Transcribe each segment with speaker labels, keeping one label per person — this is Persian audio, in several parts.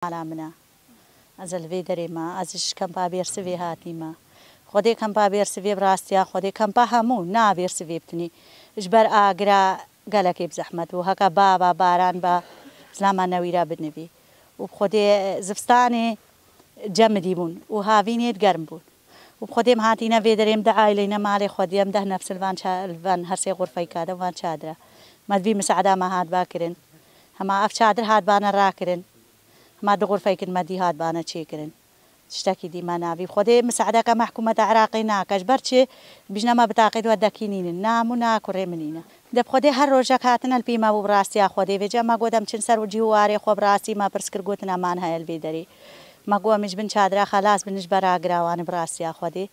Speaker 1: على منا أزل في دريما أزش كم بابير سوي هاتيما خودي كم بابير سوي براستيا خودي كم بهمو نابير سوي بتني إجبر آجرا قالك بزحمة وهكا بابا باران با زمان نويرا بنبي وبخودي زفستاني جمدي بون وهافيني تقرم بون وبخودي مهاتينا في دريم دعاي لينا مالي خودي أمده نفس الفان هرسي غرفة كذا وان شادرة ما تبي مساعدة ما هاد باكرن هما أف شادر هاد بانا راكرن ما دغور فيكن ما دي هاد بانا تشيكرن تشتكي دي ما نابي خودي مساعدة كمحكومة عراقينا كجبرتشي بيجنا ما بتاقيد ودكينين نامونا كريمنينا دب خودي هر روجك هاتنا البيما وبراسي خودي بيجا ما قدام تشنسر وجيواري خو براسي ما برسكر قوتنا مان هاي البيدري ما قوة مش بن شادرة خلاص بنجبر أقراوان براسي خودي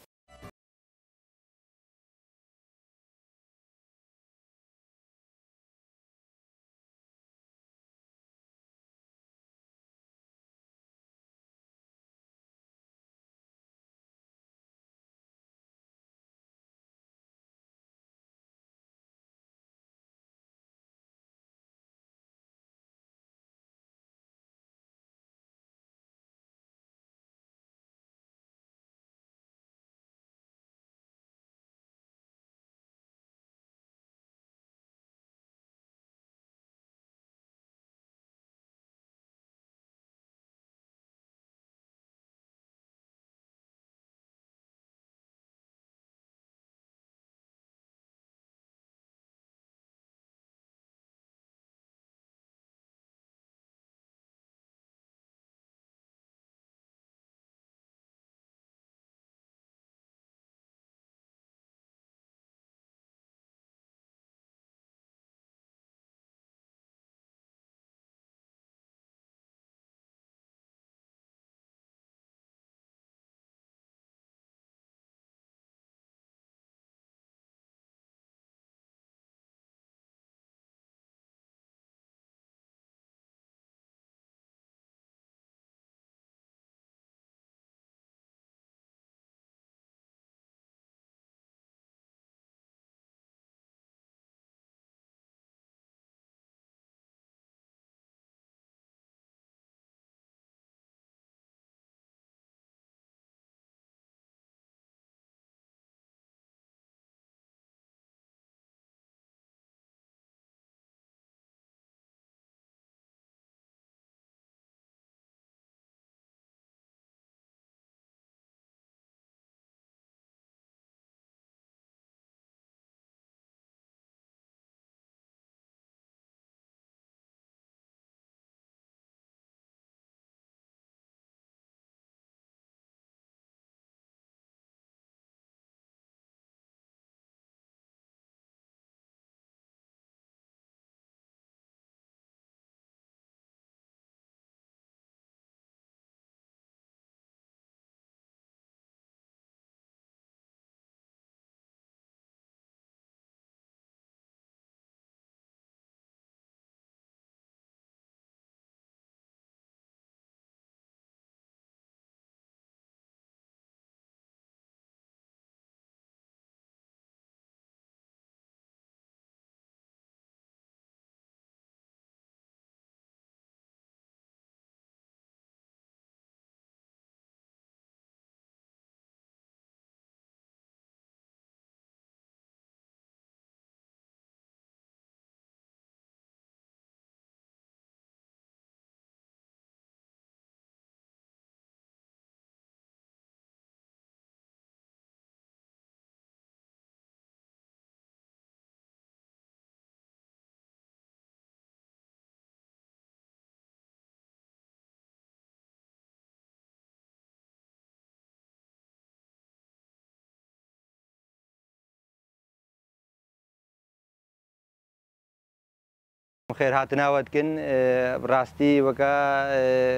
Speaker 2: خير هاتنا ودكن براستي وكا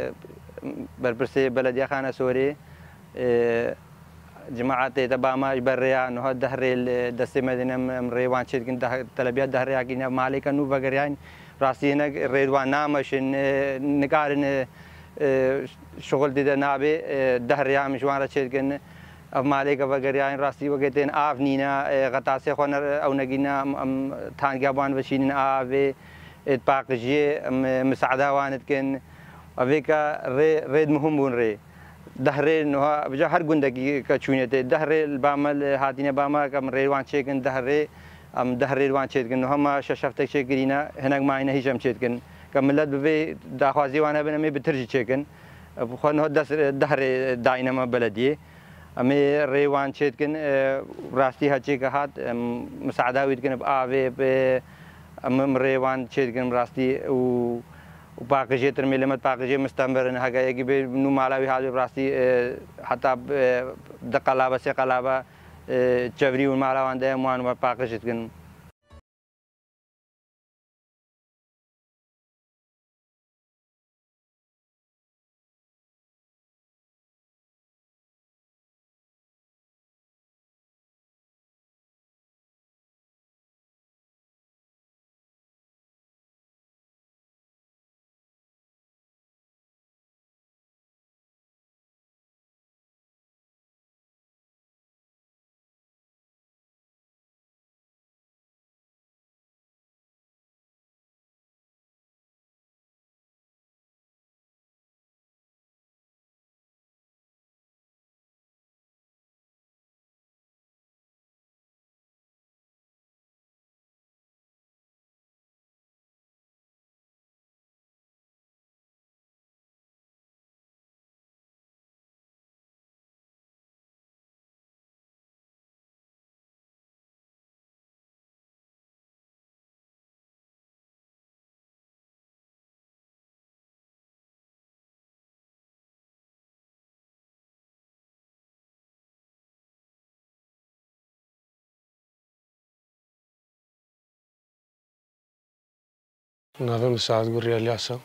Speaker 2: بربرسي بلدية خانة سوري جماعة تباما بريا إنه الدهري الدستي مدينة مريوان شيء كن تلبية دهري أكيد مالي كانوا بقريان براستي هنا ريدوان نامش نقارن شغل دي نابي دهري مش وانا شيء كن مالي كبقريان راستي وقتين آفنينا غطاسي خونا أو نجينا تان جابان بشين آفي اتباقجي مساعدة وانت كن أبيكا ريد مهم بون ري دهري نها بجا هر جندگی كشونيته دهري البامل هاتينا باما كم ريوان شيكن دهري دهري روان شيكن نهما ششفتك شيكرينا هناك ما إنه هيجم شيكن كملت ببي داخوازي وانا بنامي بترجي شيكن بخون هاد دهري داينما بلدية أمي ريوان شيكن راستي هاتشيك هات مساعدة ويدكن بآوي ب ريوان شيكن راستي وباقي ترميلمت باقي مستمر إنها جاي يجيب نو مالاوي هذا براسي حتى دقلابة سقلابة تشفري والمالا عنده موان باقي تكن
Speaker 3: نافع مساعد قرية الياسا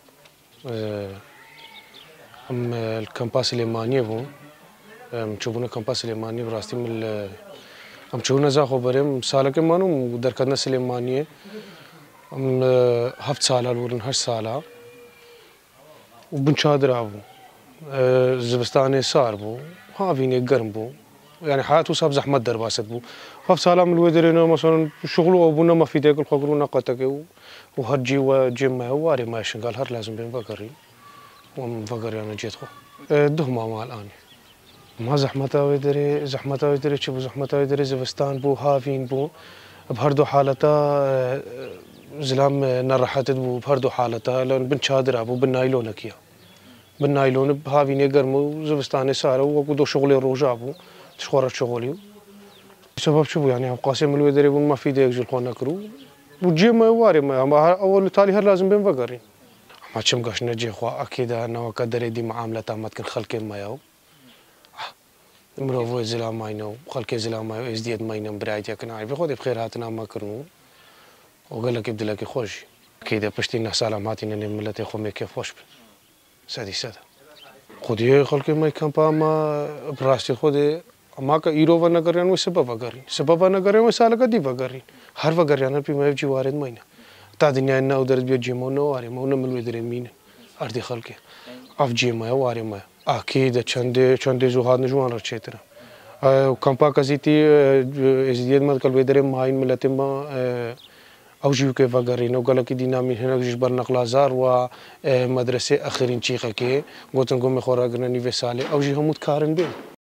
Speaker 3: أم الكامباس اليمانية بو تشوفونا كامباس اليمانية براستي من أم تشوفونا زاخو بريم سالك مانو دركنا اليمانية أم هفت سالة الورن هش سالة وبنشادر أبو زبستاني صار بو هافيني قرن بو يعني حياته صاب زحمة درباست بو هفت سالة من الودرين مثلا شغله أبونا ما في ديك الخقرونا قتك وهرجي وجيم واري ما يشنقال هر لازم بين فقري ومفقري أنا جيت خو دهما مع الآن ما زحمته ويدري شوفوا زحمته ويدري زبستان بو هافين بو بهردو حالته زلام نرحت بو بهردو حالته لأن بنشادر أبو بالنايلون كيا بالنايلون بهافين يقرمو زبستاني صاروا وقدو شغلي روجا بو تشخورت شغلي سبب شوفوا يعني قاسم الويدري ما في ديك جل خونا كرو وجيم واري ما أول تالي هر لازم بين فقري ما تشم قاش نجي خوا أكيد أنا وقدر دي معاملة ما تكن خلك ما ياو مروفو زلام ما ينو خلك زلام ما يو إزدياد ما ينو برايتي كنا عارف خود بخير هاتنا ما كرنو وقال لك يبدأ لك خوش أكيد بشتينا سلام هاتينا نملتي خو ميك خوش سادي سادا خودي خلك ما يكمبا ما براستي خودي ما كإيرو ونقرين وسبب ونقرين وسالك دي وقرين هر وقرين في ما يجي وارد ماينا تاديني أنا ودرت بيجيمو نواري ما هو نملو يدري مين أرضي خلك أف جيما واري ما أكيد چند زوهاد نجوان رشيتنا وكمبا كزيتي إزدياد ما تقول بيدري ماين ملتي ما أو جيو كيف وقرين وقال لك دينا من هنا جبر نقلازار ومدرسة آخرين شيخة كي قلت نقوم خورا قرنا نيفسالي أو جي هم متكارن بين